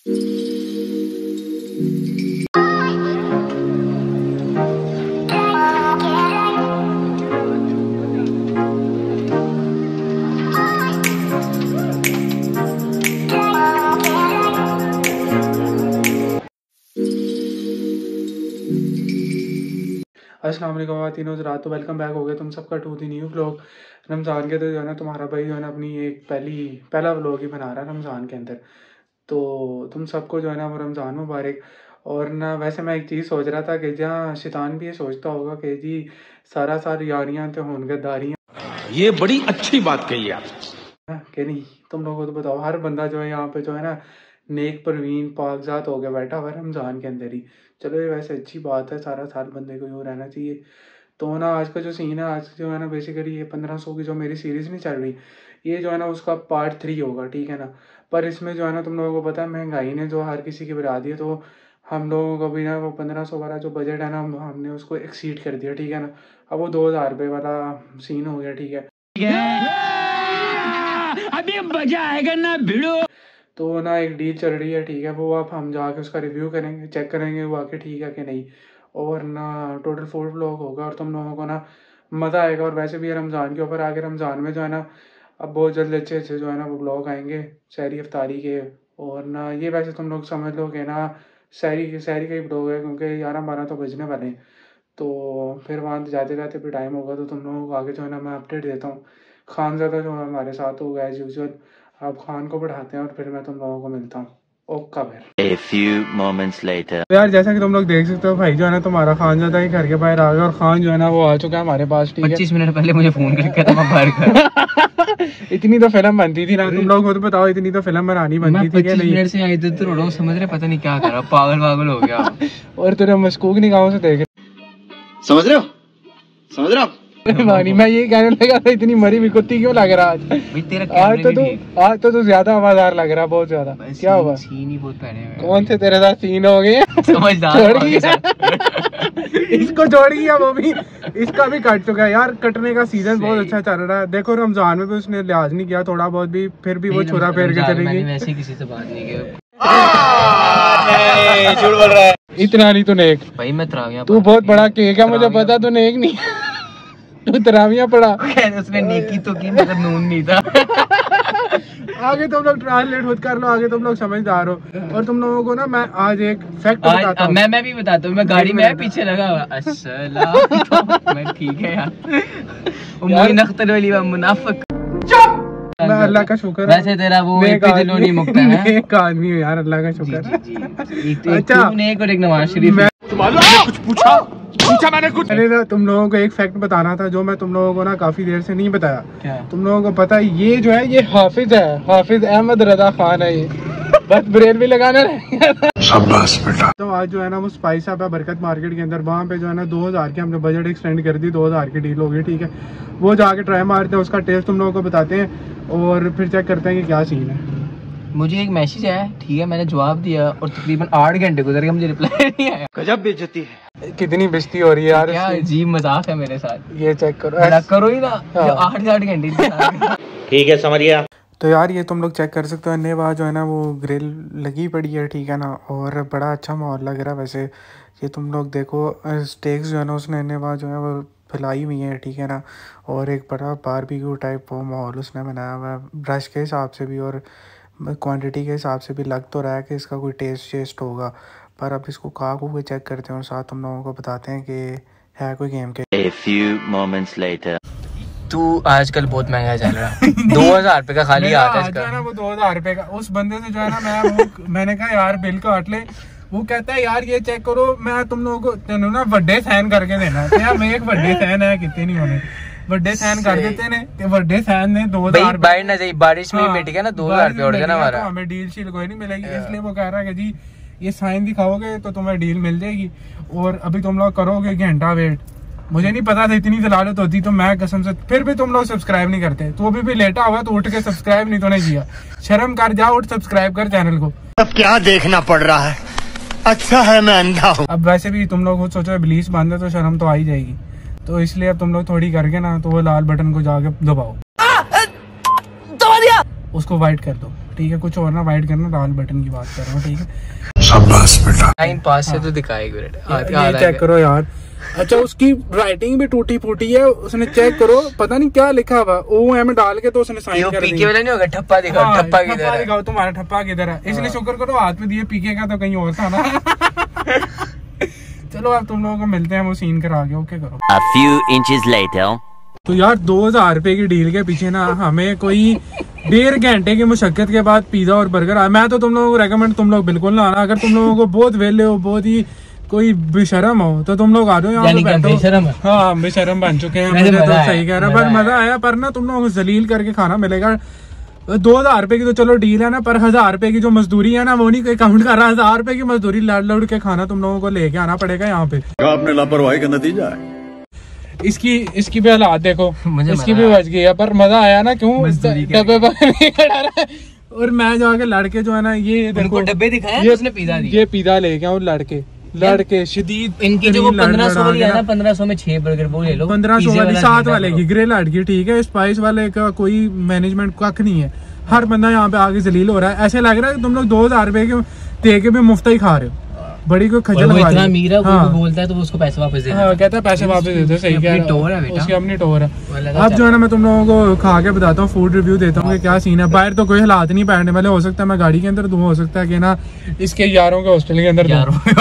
अस्सलाम वालेकुम वातीनों रात तो वेलकम बैक हो गया तुम सबका to the new vlog. Ramzan के तो जो है ना तुम्हारा भाई जो है ना अपनी एक पहला व्लॉग ही बना रहा है रमज़ान के अंदर। तो तुम सबको जो है ना वो रमज़ान मुबारक। और ना वैसे मैं एक चीज़ सोच रहा था कि जहाँ शैतान भी ये सोचता होगा कि जी सारा साल यारियाँ तो होन गद्दारियाँ। ये बड़ी अच्छी बात कही आप कि नहीं, तुम लोगों को तो बताओ, हर बंदा जो है यहाँ पे जो है ना नेक परवीन पाकज़ात हो गया बैठा हुआ है रमज़ान के अंदर ही। चलो ये वैसे अच्छी बात है, सारा साल बंदे को यूँ रहना चाहिए। तो ना आज का जो सीन है, आज जो है ना बेसिकली ये 1500 की जो मेरी सीरीज़ नहीं चल रही, ये जो है ना उसका पार्ट 3 होगा, ठीक है ना। पर इसमें जो है ना तुम लोगों को पता है महंगाई ने जो हर किसी की बढ़ा दी है, तो हम लोगों को भी ना वो 1500 वाला जो बजट है ना हमने उसको एक्सीड कर दिया, ठीक है ना। अब वो 2000 रुपये वाला सीन हो गया, ठीक है। अभी मजा आएगा ना भिड़ो। तो ना एक डील चल रही है, ठीक है, वो आप हम जाके उसका रिव्यू करेंगे, चेक करेंगे वो आके ठीक है कि नहीं। और ना टोटल 4 व्लॉग होगा और तुम लोगों को ना मज़ा आएगा। और वैसे भी रमज़ान के ऊपर आगे रमज़ान में जो है ना अब बहुत जल्द अच्छे अच्छे जो है ना वो व्लॉग आएंगे सहरी इफ्तारी के। और ना ये वैसे तुम लोग समझ लो कि ना सहरी का ही व्लॉग है, क्योंकि 11-12 तो बजने वाले हैं। तो फिर वहाँ जाते जाते भी टाइम होगा, तो तुम लोगों को आगे जो है ना मैं अपडेट देता हूँ। खानज़ादा जो है हमारे साथ होगा एज यूजुअल। आप खान को बढ़ाते हैं और फिर मैं तुम लोगों को मिलता हूँ। ओके फिर। A few moments later. तो यार जैसा कि तुम लोग देख सकते हो, भाई जो है ना तुम्हारा खानज़ादा ही घर के बाहर आ गया और खान जो है ना वो आ चुका है हमारे पास, ठीक है। 25 मिनट पहले मुझे फोन करके था मैं बाहर खड़ा। इतनी तो फिल्म बनती थी ना, तुम लोग खुद बताओ, इतनी तो फिल्म बनानी बनती थी क्या नहीं। 25 मिनट से आई तो रोड समझ रहे, पता नहीं क्या कर रहा, पागल हो गया। और तेरे मशकूक निगाहों से देख समझ रहे हो मानी। मैं ये कहने लगा था इतनी मरी हुई कुत्ती क्यों लग रहा भाई तेरा आज तो तू ज्यादा आवाज़दार लग रहा, बहुत ज्यादा। क्या हुआ? सीन ही बहुत पहले में। कौन से तेरे साथ सीन हो गए? समझदार इसको जोड़ गया वो भी, इसका भी कट चुका है यार। कटने का सीजन बहुत अच्छा चल रहा है। देखो रमजान में भी उसने लिहाज नहीं किया, थोड़ा बहुत भी, फिर भी वो छुरा फेर के चलेगी। वैसे किसी से बात नहीं की। झूठ बोल रहा है। इतना नहीं तो नेक भाई मैं तरावियां, तू बहुत बड़ा केक है, मुझे पता तो नेक नहीं तू तरावियां पढ़ा। उसने नेकी तो की मगर नून नहीं था। आगे तुम लोग ट्रांसलेट खुद कर लो, आगे तुम लोग समझदार हो। और तुम लोगों को ना मैं आज एक फैक्ट बताता हूँ। मैं भी बताता हूँ। मैं गाड़ी में पीछे लगा हुआ। अस्सलाम। मैं ठीक है यार। नख्तर वाली मुनाफिक। मैं अल्लाह का शुक्र। वैसे तेरा वो दिलों नहीं मुकता है। एक आदमी हो यार, अल्लाह का शुक्र। अच्छा एक और एक नवाज शरीफ। कुछ पूछा मैंने कुछ। अरे ना तुम लोगों को एक फैक्ट बताना था जो मैं तुम लोगों को ना काफी देर से नहीं बताया। क्या? तुम लोगों को पता है ये जो है ये हाफिज है, हाफिज अहमद रजा खान है ये। बस ब्रेल भी लगाना रहेगा। शाबाश बेटा। तो आज जो है ना वो स्पाइस है बरकत मार्केट के अंदर, वहाँ पे जो है ना 2000 की हमने बजट एक्सटेंड कर दी, 2000 की डील हो गई, ठीक है। वो जाके ट्राई मारते हैं, उसका टेस्ट तुम लोगों को बताते हैं और फिर चेक करते हैं कि क्या सीन है। मुझे एक मैसेज आया, ठीक है, मैंने जवाब दिया और तकरीबन 8 घंटे गुजर गए, मुझे रिप्लाई नहीं आया। गजब बेइज्जती है। कितनी बेइज्जती हो रही है यार। क्या अजीब मजाक है मेरे साथ। ये चेक करो, करो ही ना। 8 घंटे ठीक है समझ गया। तो यार ये तुम लोग चेक कर सकते हो, अन्य बार जो है ना वो ग्रिल लगी पड़ी है, ठीक है ना। और बड़ा अच्छा माहौल लग रहा है वैसे। ये तुम लोग देखो स्टेक्स जो है ना उसने अन्य बार जो है वो फैलाई हुई है, ठीक है ना। और एक बड़ा बारबेक्यू टाइप वो माहौल उसने बनाया हुआ है। ब्रश के हिसाब से भी और क्वांटिटी के हिसाब से भी लग तो रहा है कि इसका कोई टेस्ट होगा। पर अब इसको खा के चेक करते हैं और साथ तुम लोगों को बताते हैं कि है कोई गेम के। A few moments later. तू आजकल बहुत महंगा चल रहा है। 2000 रुपए का खाली आता है इसका। वो 2000 रुपए का उस बंदे से जो है ना मैंने कहा यार बिल काट ले। वो कहता है यार ये चेक करो, मैं तुम लोगों को तेनू ना वड्डे सैन करके देना। तो यार मैं एक वड्डे सैन है कितने नहीं होने, वड्डे सैन कर देते ने ते वड्डे सैन ने 2000 बाहर ना जाइए, बारिश में मिट गया ना 2000 रुपए उड़ गया ना हमारा। हमें डील शील कोई नहीं मिलेगी, इसलिए वो कह रहा है कि जी ये साइन दिखाओगे तो तुम्हें डील मिल जाएगी। और अभी तुम लोग करोगे घंटा वेट। मुझे नहीं पता था इतनी जलालत होती, तो मैं कसम से फिर भी तुम लोग सब्सक्राइब नहीं करते। तो अभी भी लेटा हुआ तो उठ के सब्सक्राइब नहीं तो नहीं किया। शर्म कर जाओ, उठ सब्सक्राइब कर चैनल को। अब क्या देखना पड़ रहा है, अच्छा है मैं अंधा हूँ। अब वैसे भी तुम लोग खुद सोचो इब्लीस बंद है तो शर्म तो आ ही जाएगी। तो इसलिए अब तुम लोग थोड़ी करके ना तो वो लाल बटन को जाके दबाओ, उसको वाइट कर दो। ठीक है, कुछ और ना वाइट करना, लाल बटन की बात कर रहा हूँ, ठीक है। शाबाश बेटा। लाइन पास से तो दिखाएगी ये चेक करो यार। अच्छा, उसकी राइटिंग भी टूटी फूटी है, उसने चेक करो, पता नहीं क्या लिखा हुआ, OM डाल के तो उसने साइन कर पीके वाला नहीं होगा, ठप्पा दिखाओ, हाँ, ठप्पा किधर है? दिखाओ तुम्हारा ठप्पा किधर है, इसलिए शुक्र करो हाथ में दिए, पीके का तो कहीं और था ना। चलो अब तुम लोगों को मिलते हैं, वो सीन करा के, ओके करो। A few inches later. तो यार 2000 रुपए की डील के पीछे ना हमें कोई 1.5 घंटे की मुशक्कत के बाद पिज्जा और बर्गर आया। मैं तो तुम लोगों को रेकमेंड, तुम लोग बिल्कुल ना आना, अगर तुम लोगों को बहुत वेले हो, बहुत ही कोई बेशरम हो, तो तुम लोग आ जाओ यहाँ पे बैठो। हाँ, हम बेशरम बन चुके हैं, मुझे तो सही कह रहा है, पर मजा आया। पर ना तुम लोगों को जलील करके खाना मिलेगा। 2000 रुपए की तो चलो डील है ना, पर 1000 रुपए की जो मजदूरी है ना, वो नहीं कोई काउंट कर रहा। 1000 रुपए की मजदूरी लड़ के खाना तुम लोगों को लेके आना पड़ेगा यहाँ पे। आपने लापरवाही का नतीजा है। इसकी भी हालात देखो, इसकी भी बच गई है, पर मजा आया ना, क्यों डब्बे पर नहीं खड़ा रहा है। और मैं जाके लड़के जो है ना, ये देखो डब्बे दिखाया, ये उसने पिज्जा दिया, ये पिज्जा ले गया, और लड़के शदीद इनकी जो 1500 वाली है ना, 1500 में 6 बर्गर वो ले लो। 1500 वाली 7 वाले की ग्रिल हट की, ठीक है। स्पाइस वाले का कोई मैनेजमेंट कख नहीं है, हर बंदा यहाँ पे आगे जलील हो रहा है। ऐसे लग रहा है कि तुम लोग 2000 रुपए के दे के भी मुफ्त ही खा रहे हो। बड़ी कोई खजल वो इतना अमीर है, कोई बोलता है तो उसको पैसे वापस दे देता है। कहता है पैसे वापस दे दो, सही कह रहा है, उसकी अपनी टोर है। अब जो है ना, मैं तुम लोगों को खा के बताता हूँ, फूड रिव्यू देता हूँ कि क्या सीन है। बाहर तो कोई हालात नहीं बैठने वाले, हो सकता है मैं गाड़ी के अंदर दूँ, हो सकता है कि ना इसके यारों के हॉस्टल के अंदर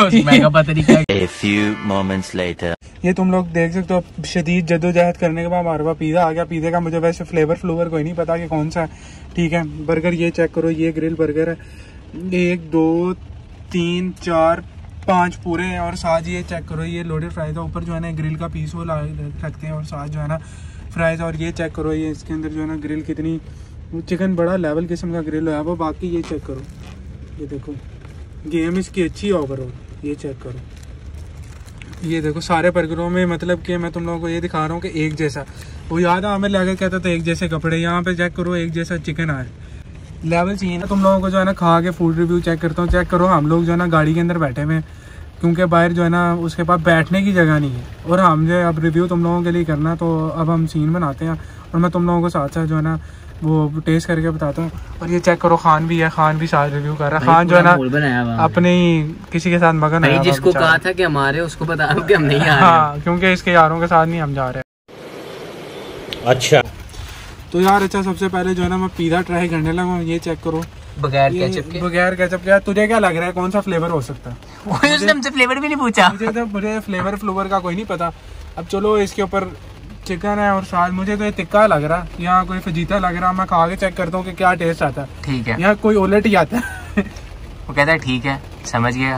A few moments later. ये तुम लोग देख सकते हो, शदीद जद्दोजहद करने के बाद हमारे पास पिज़्ज़ा आ गया। पिज़्ज़े का मुझे वैसे फ्लेवर कोई नहीं पता कि कौन सा है, ठीक है। बर्गर ये चेक करो, ये ग्रिल बर्गर है, 1 2 3 4 5 पूरे हैं। और साथ ये चेक करो, ये लोडेड फ्राइज है, ऊपर जो है ना ग्रिल का पीस वो रखते हैं, और साथ जो है ना फ्राइज। और ये चेक करो, ये इसके अंदर जो है ना ग्रिल कितनी, चिकन बड़ा लेवल किस्म का ग्रिल है वो। बाकी ये चेक करो, ये देखो गेम इसकी अच्छी है ओवरऑल, ये चेक करो। ये देखो सारे बर्गरों में, मतलब कि मैं तुम लोगों को ये दिखा रहा हूँ कि एक जैसा, वो याद है हमें लगा कहता था एक जैसे कपड़े, यहाँ पे चेक करो एक जैसा चिकन आया। लेवल चाहिए ना तुम लोगों को, जो है ना खा के फूड रिव्यू चेक करता हूँ। चेक करो, हम लोग जो है ना गाड़ी के अंदर बैठे हुए हैं, क्योंकि बाहर जो है ना उसके पास बैठने की जगह नहीं है, और हम जो अब रिव्यू तुम लोगों के लिए करना, तो अब हम सीन बनाते हैं, और मैं तुम लोगों को साथ साथ जो है ना वो टेस्ट करके बताता हूँ। और ये चेक करो, खान भी है, खान भी साथ रिव्यू कर रहा है। खान जो है ना अपने किसी के साथ मगन है, जिसको कहा था कि हमारे, उसको बता रहा हूँ कि हम नहीं आ रहे। हाँ, क्योंकि इसके यारों के साथ नहीं हम जा रहे। अच्छा तो यार, अच्छा सबसे पहले जो है ना मैं पिज़्ज़ा ट्राई करने लगा। ये चेक करो, बगैर केचप के। बगैर केचप के। तुझे क्या लग रहा है कौन सा फ्लेवर हो सकता है? उसने हमसे फ्लेवर भी नहीं पूछा। मुझे फ्लेवर का कोई नहीं पता। अब चलो, इसके ऊपर चिकन है, और साथ मुझे तो ये तिक्का लग रहा है, यहाँ कोई फजीता लग रहा है। मैं खा के चेक करता हूँ कि क्या टेस्ट आता है। ठीक है, यहाँ कोई उलट ही आता है। वो कहता है ठीक है, समझ गया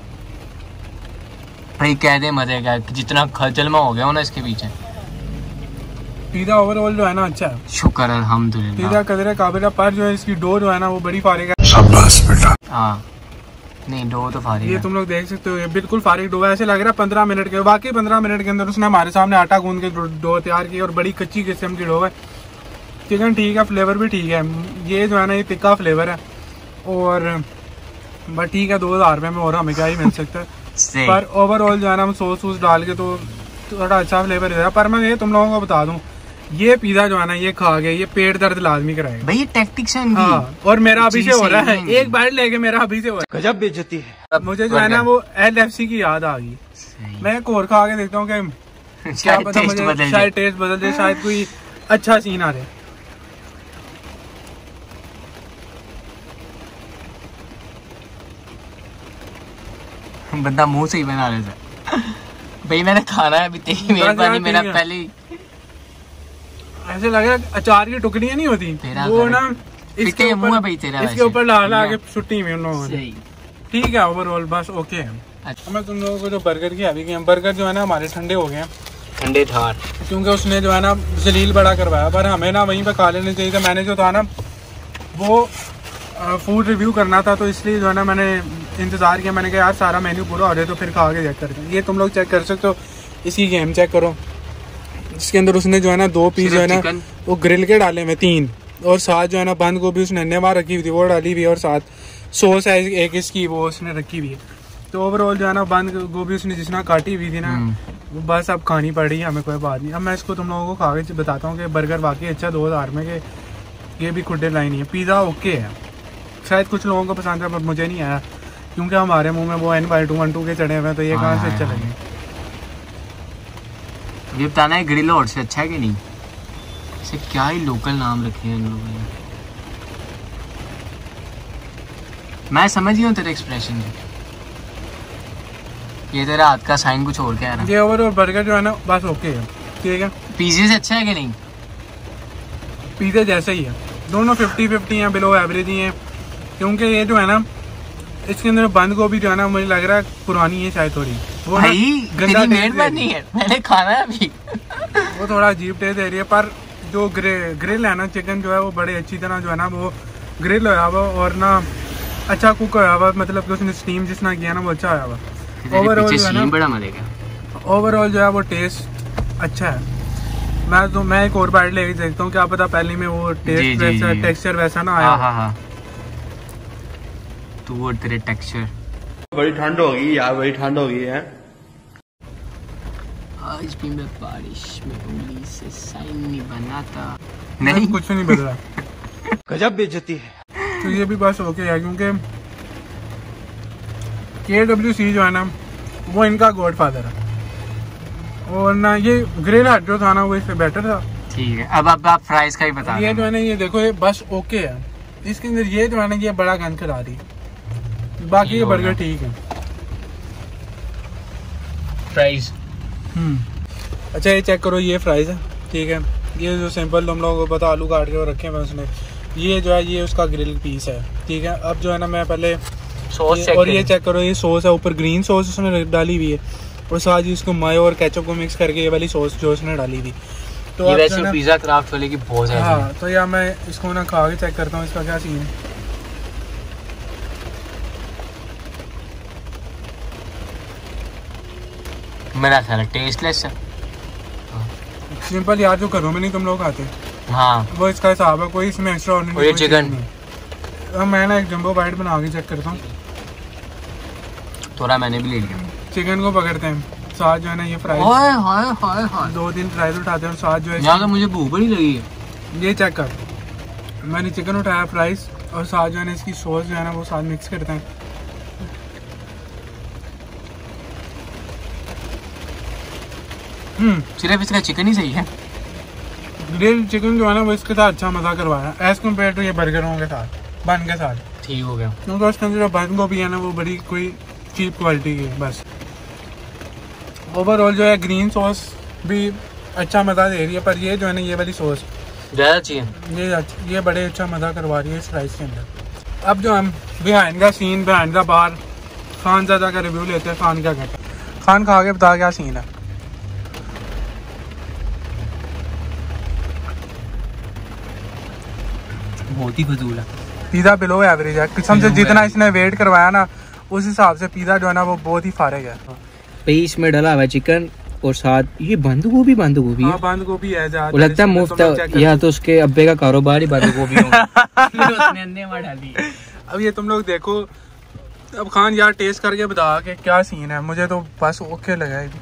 भाई, कह दे मजे का, जितना खजल में हो गया हूँ ना इसके पीछे। पिज़्ज़ा ओवरऑल जो है ना अच्छा है, शुक्र अल्हम्दुलिल्लाह। पिज़्ज़ा कदर काबिल, पर जो है इसकी डो जो है ना वो बड़ी फारिग है। शाबाश बेटा। हाँ, नहीं डो तो फारिग है। ये तुम लोग देख सकते हो, ये बिल्कुल फारिग डो है। ऐसे लग रहा है 15 मिनट के, बाकी 15 मिनट के अंदर उसने हमारे सामने आटा गूंद के डो तैयार की, और बड़ी कच्ची किस्म की डो है। चिकन ठीक है, फ्लेवर भी ठीक है। ये जो है ना ये तिक्का फ्लेवर है, और बट ठीक है, 2000 रुपये में और हमें क्या ही मिल सकता है। पर ओवरऑल जो है ना हम सॉस डाल के तो थोड़ा अच्छा फ्लेवर दे रहा है। पर मैं ये तुम लोगों को बता दूं, ये पिज़्ज़ा जो है ना ये खा के ये पेट दर्द लाजमी कराएगा भाई, ये टैक्टिक्स है इनकी। हाँ, और मेरा अभी से हो रहा है, एक बाइट लेके मेरा अभी से हो रहा है। गजब बेइज्जती है। मुझे जो है ना वो LFC की याद आ गई। मैं एक और खा के देखता हूँ कि क्या पता मुझे शायद टेस्ट बदल दे, शायद कोई अच्छा सीन आ जाए। बंदा मुंह से ही बना लेता भाई, मैंने खाना है अभी, तेरी मेहरबानी, मेरा पहले ही ऐसे लग रहा है अचार की टुकड़ियां नहीं होती वो ना इसके मुंह है भाई तेरा, इसके ऊपर ला के छुट्टी में उन लोगों ने। ठीक है, ओवरऑल बस ओके है। अच्छा, मैं तुम लोगों को जो बर्गर की अभी बर्गर जो है ना हमारे ठंडे हो गए, ठंडे ठार, क्योंकि उसने जो है ना जलील बड़ा करवाया। पर हमें ना वहीं पे खा लेने चाहिए था। मैंने जो था ना वो फूड रिव्यू करना था, तो इसलिए जो है ना मैंने इंतज़ार किया। मैंने कहा यार सारा मेन्यू पूरा हो जाए तो फिर खा के चेक करते हैं। ये तुम लोग चेक कर सकते हो, इसकी गेम चेक करो। इसके अंदर उसने जो है ना 2 पीस जो है ना वो ग्रिल के डाले में 3, और साथ जो है ना बंद गोभी उसने अन्य बार रखी हुई थी वो डाली हुई है, और साथ सॉस है एक इसकी वो उसने रखी हुई है। तो ओवरऑल जो है ना बंद गोभी उसने जिसना काटी हुई थी ना वो बस अब खानी पड़ रही है हमें, कोई बात नहीं। अब मैं इसको तुम लोगों को खा के बताता हूँ कि बर्गर वाकई अच्छा 2000 में के ये भी खुडे लाइन है। पिज़्ज़ा ओके है, शायद कुछ लोगों को पसंद है पर मुझे नहीं आया, क्योंकि हमारे मुंह में वो N/2 के चढ़े हुए हैं, तो ये कहाँ से चलेंगे। ये बताना है ग्रिल और से अच्छा है कि नहीं। इसे क्या ही लोकल नाम रखे हैं इन लोगों ने। मैं समझ गया हूँ तेरे एक्सप्रेशन। ये तेरा हाथ का साइन कुछ और क्या है। ये ओवरऑल बर्गर जो है ना बस ओके है, ठीक है। पिज़्ज़े से अच्छा है कि नहीं। पिज़्ज़ा जैसे ही है, दोनों 50-50 हैं, बिलो एवरेज ही हैं, क्योंकि ये जो है ना इसके अंदर बंद गोभी जो है ना मुझे लग रहा है पुरानी है शायद थोड़ी। वो भाई गंदा मेड नहीं है, मैंने खाना है अभी। वो थोड़ा अजीब टेस्ट दे रही है, पर जो ग्रिल है ना चिकन जो है वो बड़े अच्छी तरह जो है ना वो ग्रिल होया हुआ और ना अच्छा कुक होया हुआ, मतलब कि उसने स्टीम जितना किया ना वो अच्छा होया हुआ। ओवरऑल जो है ना बड़ा मलेगा। ओवरऑल जो है वो टेस्ट अच्छा है। मैं एक और बाइट लेके देखता हूँ, क्या पता पहले में वो टेस्ट वैसा टेक्सचर वैसा ना आया। हाँ तू और तेरे टेक्सचर। बड़ी ठंड होगी यार, बड़ी ठंड हो गई है। आज भी मैं बारिश में उंगली से साइन नहीं बनाता। नहीं कुछ नहीं बदला। गजब बेइज्जती है। तो ये भी बस ओके है, क्योंकि KWC जो है ना वो इनका गॉडफादर है, और ना ये ग्रिल हट जो था ना वो इससे बेटर था। ठीक है, अब आप फ्राइज का ही बता। ये जो है ना ये देखो ये बस ओके है, इसके अंदर ये जो है ना ये बड़ा गंद करा रही, बाकी ये बर्गर ठीक है। फ्राइज अच्छा ये चेक करो, ये फ्राइज है, ठीक है। ये जो सिंपल तुम लोगों को पता आलू काट के रखे हैं उसने, ये जो है ये उसका ग्रिल पीस है, ठीक है। अब जो है ना मैं पहले सॉस और ये चेक करो, ये सॉस है, ऊपर ग्रीन सॉस उसने डाली हुई है, और साथ ही इसको मायो और केचप को मिक्स करके ये वाली सॉस जो उसने डाली थी। तो ये वैसे पिज़्ज़ा क्राफ्ट वाले की बहुत है। हाँ, तो यार मैं इसको ना खा के चेक करता हूँ इसका क्या सीन है। मेरा ख्याल है टेस्टलेस है। सिंपल यार, जो घरों में नहीं तुम लोग खाते हाँ वो इसका हिसाब है, कोई इसमें एक्स्ट्रा और और ये चिकन। अब मैं ना एक जंबो बाइट बना के चेक करता हूँ। थोड़ा मैंने भी ले लिया। चिकन को पकड़ते हैं, साथ जो है ना ये फ्राइज, हाय हाय हाय हाय 2-3 फ्राइज उठाते हैं, और साथ जो है यहाँ तो मुझे भूख बड़ी लगी है। ये चेक कर, मैंने चिकन उठाया फ्राइज, और साथ जो है ना इसकी सॉस जो है ना वो साथ मिक्स करते हैं। सिर्फ इसका चिकन ही सही है। ग्रिल चिकन जो है ना वो इसके साथ अच्छा मजा करवाया एज कम्पेयर टू ये बर्गरों के साथ, बन के साथ। ठीक हो गया, क्योंकि उसके अंदर जो बन गोभी है ना वो बड़ी कोई चीप क्वालिटी की है बस। ओवरऑल जो है ग्रीन सॉस भी अच्छा मज़ा दे रही है, पर ये जो है ना ये वाली सॉस ज़्यादा चाहिए। ये बड़े अच्छा मज़ा करवा रही है इस राइस के अंदर। अब जो हम बिहाइंड का सीन, बिहाइंड द बार खान ज़्यादा का रिव्यू लेते हैं। खान क्या कहता है, खान खा के बता क्या सीन है। बहुत ही फजूल है। पिज़्ज़ा बिलो एवरेज है किस्म से, जितना इसने वेट करवाया ना उस हिसाब से पिज़्ज़ा जो है ना वो बहुत ही फारिग है। भाई इसमें डला हुआ चिकन और साथ ये बंद गोभी है। हाँ, बंद गोभी है, वो लगता है मुफ्त है, या तो उसके अब्बे का कारोबार ही बंद गोभी उसने अंदर में डाली। अब ये तुम लोग देखो, अब खान यार टेस्ट करके बता के क्या सीन है। मुझे तो बस ओके लगा है।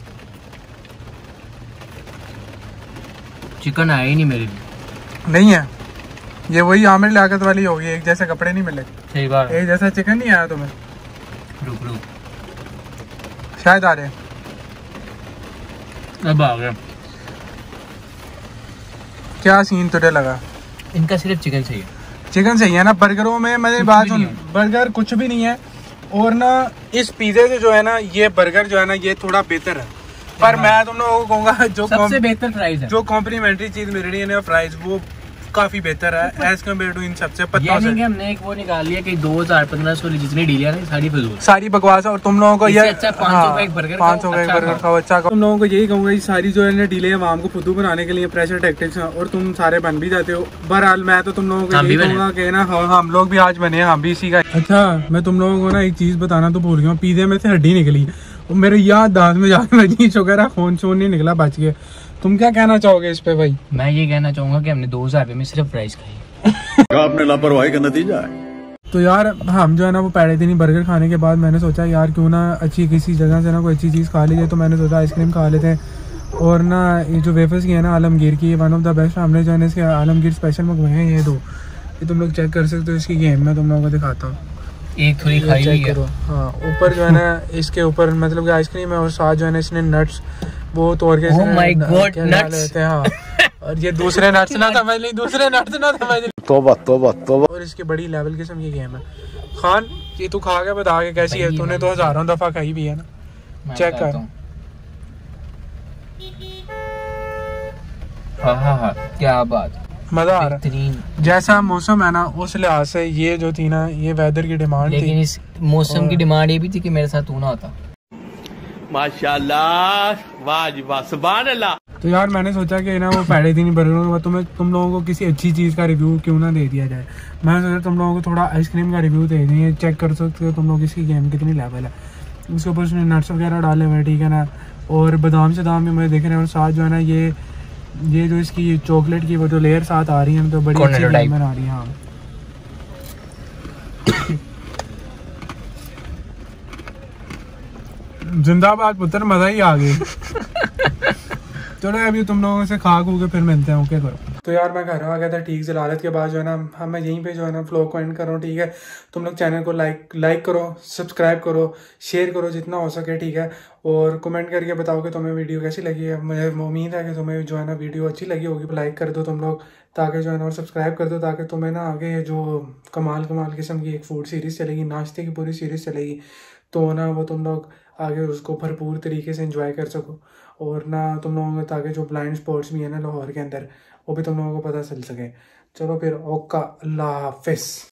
चिकन आया ही नहीं मेरे लिए। नहीं है, ये वही आमिर लियाकत वाली होगी, एक जैसे कपड़े नहीं मिले। सही बात। एक जैसा चिकन नहीं आया तुम्हें। रुक शायद आ रहे, अब आ गया। क्या सीन तुझे लगा? इनका सिर्फ चिकन सही है। चिकन सही है ना, बर्गरों में मेरी बात सुन, बर्गर कुछ भी नहीं है। और ना इस पिज़्ज़े से जो है ना ये बर्गर जो है ना ये थोड़ा बेहतर है, पर मैं तुम लोगों को कहूँगा जो सबसे बेहतर फ्राइज है, जो कॉम्प्लीमेंट्री चीज मिल रही है ना फ्राइज, वो काफी बेहतर है एज कम्पेयर टू इन सबसे। पत्तों से हमने एक वो निकाल लिया कि 2000-1500 जितनी डील है सारी फजूल, सारी बकवास है। और तुम लोगों को ये अच्छा 500 का एक बर्गर 500 का एक बर्गर खाओ अच्छा। तुम लोगों को यही कहूंगा, ये सारी जो है डीले आवाम को फुद्दू बनाने के लिए प्रेशर टैक्टिक्स हैं, और तुम सारे बन भी जाते हो। बहरहाल मैं तो तुम लोगों को यही कहूंगा कि ना हम लोग भी आज बने, हम भी इसी का। अच्छा मैं तुम लोगों को ना एक चीज बताना तो भूल गया, पिज़्ज़े में से हड्डी निकली और मेरे याद दांत में जाके बजी, शुगर है खून शून नहीं निकला, बच गया। तुम क्या कहना चाहोगे इस पे भाई? मैं ये कहना चाहूंगा कि हमने 2000 रुपए में सिर्फ फ्राइज खाई। आपने लापरवाही का नतीजा है। तो यार हम जो है ना वो पहले दिन ही बर्गर खाने के बाद मैंने सोचा यार क्यों ना अच्छी किसी जगह से ना कोई अच्छी चीज़ खा लीजिए, तो मैंने सोचा आइसक्रीम खा लेते हैं। और ना ये जो वेफर्स की है ना आलमगीर की, वन ऑफ द बेस्ट, हमने जो है ना इसके आलमगीर स्पेशल मंगवाए हैं ये दो, ये तुम लोग चेक कर सकते हो, इसकी गेम मैं तुम लोगों को दिखाता हूँ। एक थोड़ी खाई हुई है। हाँ ऊपर जो है ना इसके ऊपर मतलब कि आइसक्रीम है और साथ जो है ना इसने नट्स वो तोड़ के Oh my God, nuts! लेते हैं। हाँ और ये दूसरे नट्स ना समझ ली, दूसरे नट्स ना समझ ली। तौबा तौबा तौबा। और इसकी बड़ी लेवल किस्म की गेम है। खान ये तू खा के बता के कैसी है, तूने तो हजारों दफा खाई भी है ना। चेक कर। हाँ क्या बात, मजा आ रहा है। बेहतरीन। जैसा मौसम है ना उस लिहाज से ये जो थी ना ये वेदर की डिमांड लेकिन थी। इस मौसम की डिमांड ये भी थी कि मेरे साथ तू ना होता। माशाल्लाह, वाह जी वाह, सुभान अल्लाह। तो यार मैंने सोचा कि ना वो पहले दिन बर्गरों के बाद तुम लोगों को किसी अच्छी चीज़ का रिव्यू क्यों ना दे दिया जाए। मैंने सोचा तुम लोगों को थोड़ा आइसक्रीम का रिव्यू दे दें। चेक कर सकते हो तुम लोग इसकी गेम कितनी लेवल है। उसके ऊपर उसने नट्स वगैरह डाले हुए हैं, ठीक है ना, और बादाम शदाम भी मुझे दिख रहे हैं। और साथ जो है ना ये जो इसकी चॉकलेट की वो जो लेयर साथ आ रही है तो बड़ी अच्छी गेम बना रही है। हाँ जिंदाबाद पुत्र, मजा ही आ गई। चलो अभी तुम लोगों से खा खू के फिर मिलते हैं। ओके करो। तो यार मैं घर आ गया था ठीक जलालत के बाद जो है ना मैं यहीं पे जो है ना व्लॉग को एंड कर रहा हूँ, ठीक है। तुम लोग चैनल को लाइक करो, सब्सक्राइब करो, शेयर करो जितना हो सके, ठीक है। और कमेंट करके बताओ कि तुम्हें वीडियो कैसी लगी है। मुझे उम्मीद है कि तुम्हें जो है ना वीडियो अच्छी लगी होगी। लाइक कर दो तुम लोग ताकि जो है ना, और सब्सक्राइब कर दो ताकि तुम्हें ना आगे जो कमाल किस्म की एक फूड सीरीज़ चलेगी, नाश्ते की पूरी सीरीज़ चलेगी, तो ना वो तुम लोग आगे उसको भरपूर तरीके से एंजॉय कर सको। और ना तुम लोगों को ताकि जो ब्लाइंड स्पॉट्स भी है ना लाहौर के अंदर वो भी तुम लोगों को पता चल सके। चलो फिर ओका, अल्लाह हाफिज़।